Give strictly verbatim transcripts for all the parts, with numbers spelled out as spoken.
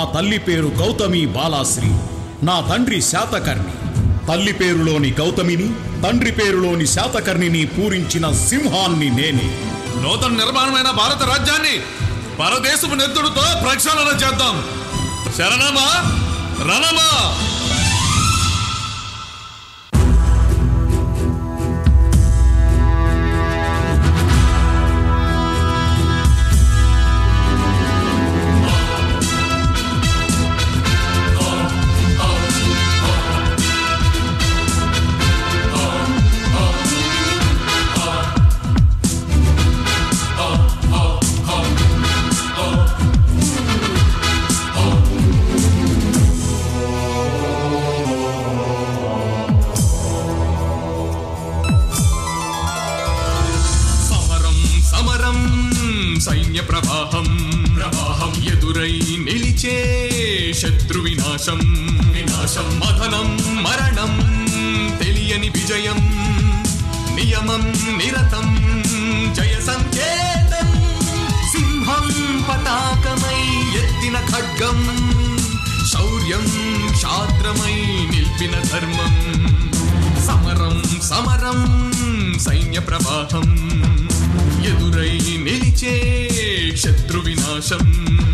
తల్లి పేరు గౌతమి బాలాశ్రీ, నా తండ్రి శాతకర్ణి. తల్లి పేరులోని గౌతమిని, తండ్రి పేరులోని శాతకర్ణిని పూరించిన సింహాన్ని నేనే. నూతన నిర్మాణమైన భారత రాజ్యాన్ని పరదేశపు నెత్తుడితో ప్రక్షాళన చేద్దాం. శరణమా రణమా. సైన్య ప్రవాహం ప్రవాహం ఎదురై నిలిచే శత్రు వినాశం వినాశం మథనం మరణం తెలియని విజయం నియమం నిరతం జయ సంకేతం సింహం పతాకమై ఎత్తిన ఖడ్గం శౌర్యం క్షాత్రమై నిల్పిన ధర్మం సమరం సమరం సైన్య ప్రవాహం ఎదురై నిలిచే శత్రు వినాశం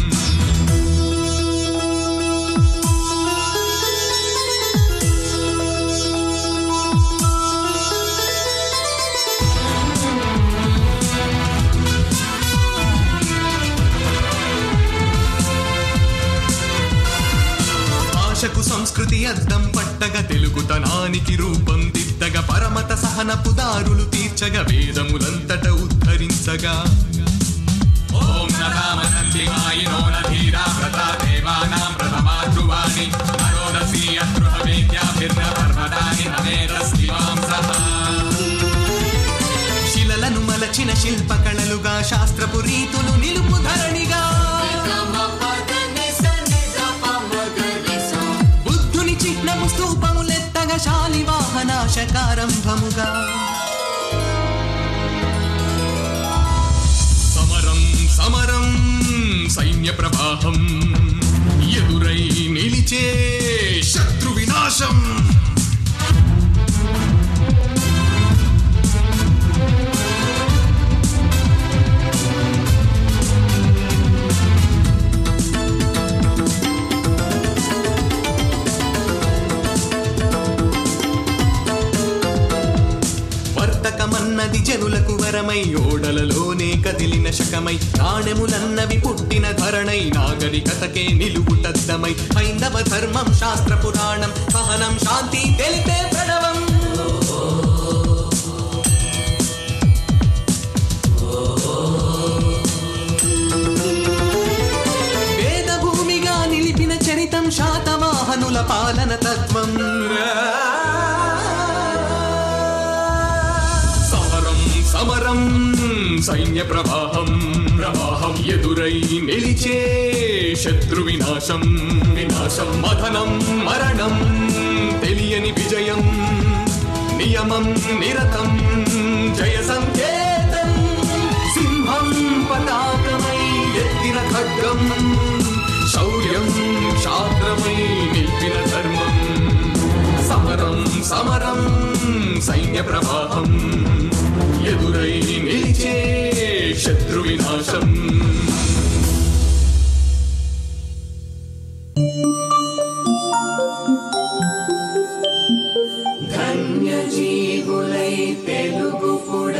భాషకు సంస్కృతి అద్దం పట్టగా తెలుగుతనానికి రూపం దిద్దగా పరమత సహనపు దారులు తీర్చగా వేదములంతట ఉద్ధరించగా ఓం నమః ధీరా వ్రత దేవానాం ప్రథమాధ్రువాణి నరోదసీ అద్రుహ వేద్యాభిర్న పర్వతాని నమేరస్తివాంసః శిలలను మలచిన శిల్పకళలుగా శాస్త్రపు రీతులు నిలుపు ధరణిగా స్తూపములెత్తగా శాలివాహనాశకారంభముగా సమరం సమరం సైన్య ప్రవాహం ఎదురై నిలిచే శత్రు వినాశం వర్తకమన్నది జనులకు వరమై ఓడలలోనే కదిలిన శకమై నాణెములన్నవి పుట్టిన ధరణై నాగరికతకే నిలువుటద్దమై హైందవ ధర్మం శాస్త్ర పురాణం సహనం శాంతి తెలిపే ప్రణవం వేదభూమిగా నిలిపిన చరితం శాతవాహనుల పాలన తత్వం సమరం సైన్య ప్రవాహం ప్రవాహం ఎదురై నిలిచే శత్రు వినాశం వినాశం మథనం మరణం తెలియని విజయం నియమం నిరతం జయ సంకేతం సింహం పతాకమై ఎత్తిన ఖడ్గం శౌర్యం క్షాత్రమై నిల్పిన ధర్మం సమరం సమరం సైన్య ప్రవాహం ఎదురై నిలిచే శత్రు వినాశం ధన్య జీవులై తెలుగు పుడ